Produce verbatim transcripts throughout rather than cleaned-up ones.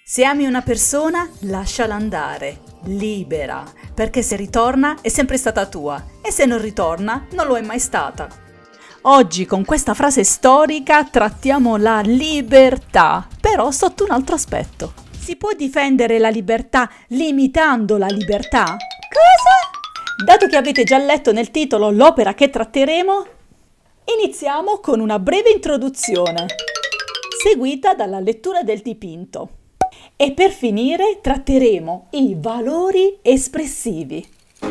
Se ami una persona, lasciala andare, libera, perché se ritorna è sempre stata tua e se non ritorna non lo è mai stata. Oggi con questa frase storica trattiamo la libertà, però sotto un altro aspetto. Si può difendere la libertà limitando la libertà? Cosa? Dato che avete già letto nel titolo l'opera che tratteremo, iniziamo con una breve introduzione, seguita dalla lettura del dipinto. E per finire tratteremo i valori espressivi.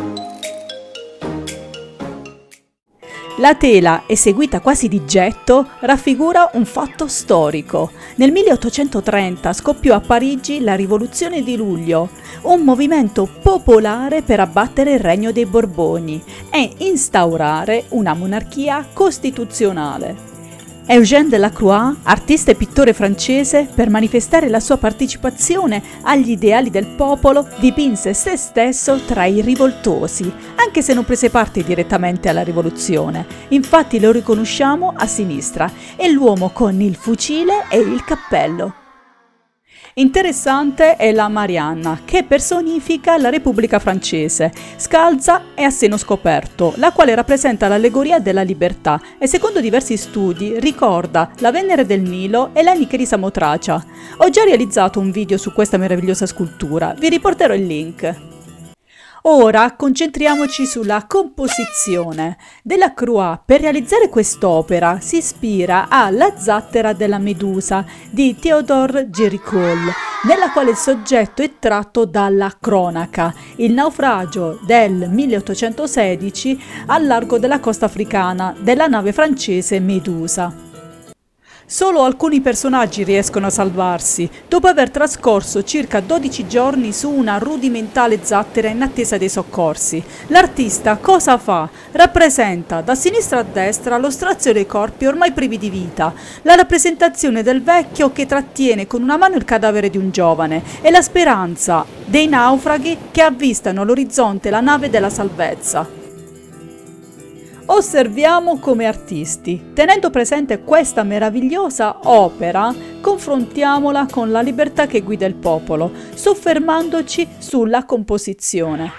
La tela, eseguita quasi di getto, raffigura un fatto storico. Nel milleottocentotrenta scoppiò a Parigi la Rivoluzione di Luglio, un movimento popolare per abbattere il regno dei Borboni e instaurare una monarchia costituzionale. Eugène Delacroix, artista e pittore francese, per manifestare la sua partecipazione agli ideali del popolo, dipinse se stesso tra i rivoltosi, anche se non prese parte direttamente alla rivoluzione. Infatti lo riconosciamo a sinistra, è l'uomo con il fucile e il cappello. Interessante è la Marianna, che personifica la Repubblica francese, scalza e a seno scoperto, la quale rappresenta l'allegoria della libertà e secondo diversi studi ricorda la Venere del Nilo e la Nike di Samotracia. Ho già realizzato un video su questa meravigliosa scultura, vi riporterò il link. Ora concentriamoci sulla composizione. Delacroix per realizzare quest'opera si ispira a La zattera della Medusa di Théodore Géricault, nella quale il soggetto è tratto dalla cronaca, il naufragio del milleottocentosedici al largo della costa africana della nave francese Medusa. Solo alcuni personaggi riescono a salvarsi, dopo aver trascorso circa dodici giorni su una rudimentale zattera in attesa dei soccorsi. L'artista cosa fa? Rappresenta da sinistra a destra lo strazio dei corpi ormai privi di vita, la rappresentazione del vecchio che trattiene con una mano il cadavere di un giovane e la speranza dei naufraghi che avvistano all'orizzonte la nave della salvezza. Osserviamo come artisti. Tenendo presente questa meravigliosa opera, confrontiamola con la libertà che guida il popolo, soffermandoci sulla composizione.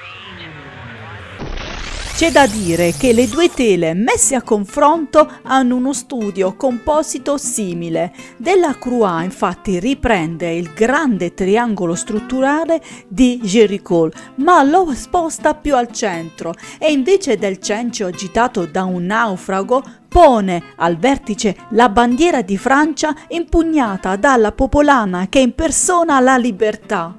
C'è da dire che le due tele messe a confronto hanno uno studio composito simile. Delacroix infatti riprende il grande triangolo strutturale di Géricault, ma lo sposta più al centro e invece del cencio agitato da un naufrago pone al vertice la bandiera di Francia impugnata dalla popolana che impersona la libertà.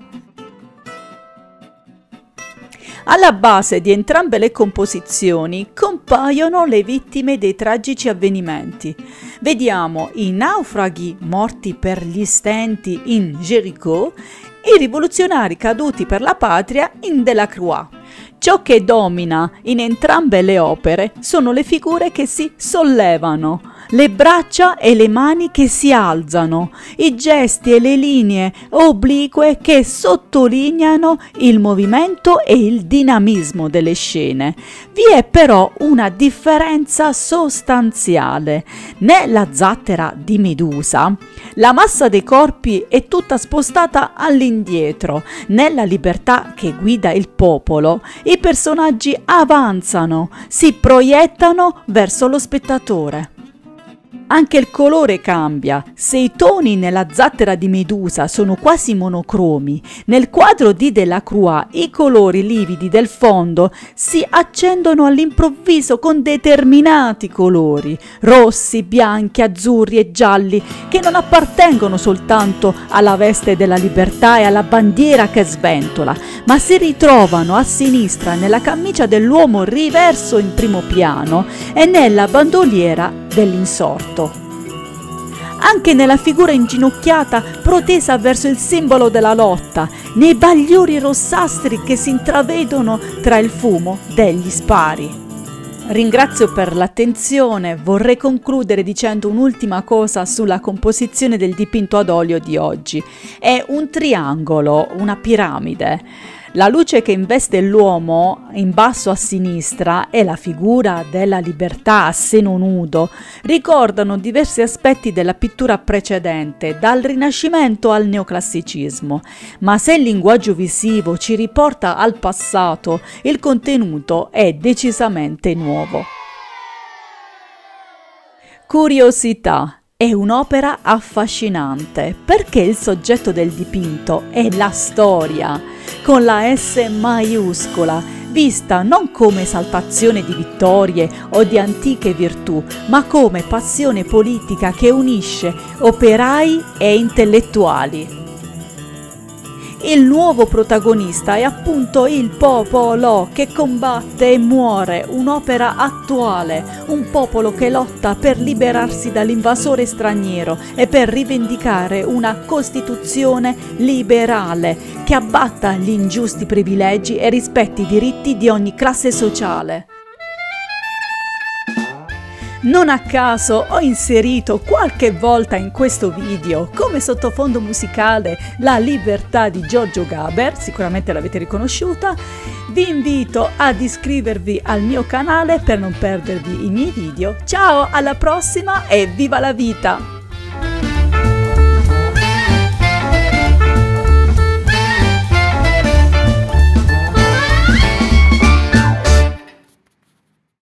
Alla base di entrambe le composizioni compaiono le vittime dei tragici avvenimenti. Vediamo i naufraghi morti per gli stenti in Géricault e i rivoluzionari caduti per la patria in Delacroix. Ciò che domina in entrambe le opere sono le figure che si sollevano, le braccia e le mani che si alzano, i gesti e le linee oblique che sottolineano il movimento e il dinamismo delle scene. Vi è però una differenza sostanziale. Nella zattera di Medusa, la massa dei corpi è tutta spostata all'indietro. Nella libertà che guida il popolo, i personaggi avanzano, si proiettano verso lo spettatore. Anche il colore cambia. Se i toni nella zattera di Medusa sono quasi monocromi, nel quadro di Delacroix i colori lividi del fondo si accendono all'improvviso con determinati colori, rossi, bianchi, azzurri e gialli, che non appartengono soltanto alla veste della libertà e alla bandiera che sventola, ma si ritrovano a sinistra nella camicia dell'uomo riverso in primo piano e nella bandoliera dell'insorto. Anche nella figura inginocchiata protesa verso il simbolo della lotta, nei bagliori rossastri che si intravedono tra il fumo degli spari. Ringrazio per l'attenzione, vorrei concludere dicendo un'ultima cosa sulla composizione del dipinto ad olio di oggi. È un triangolo, una piramide. La luce che investe l'uomo in basso a sinistra e la figura della libertà a seno nudo ricordano diversi aspetti della pittura precedente, dal Rinascimento al neoclassicismo. Ma se il linguaggio visivo ci riporta al passato, il contenuto è decisamente nuovo. Curiosità. È un'opera affascinante perché il soggetto del dipinto è la storia, con la S maiuscola, vista non come esaltazione di vittorie o di antiche virtù, ma come passione politica che unisce operai e intellettuali. Il nuovo protagonista è appunto il popolo che combatte e muore, un'opera attuale, un popolo che lotta per liberarsi dall'invasore straniero e per rivendicare una Costituzione liberale che abbatta gli ingiusti privilegi e rispetti i diritti di ogni classe sociale. Non a caso ho inserito qualche volta in questo video come sottofondo musicale La libertà di Giorgio Gaber, sicuramente l'avete riconosciuta. Vi invito ad iscrivervi al mio canale per non perdervi i miei video. Ciao, alla prossima e viva la vita!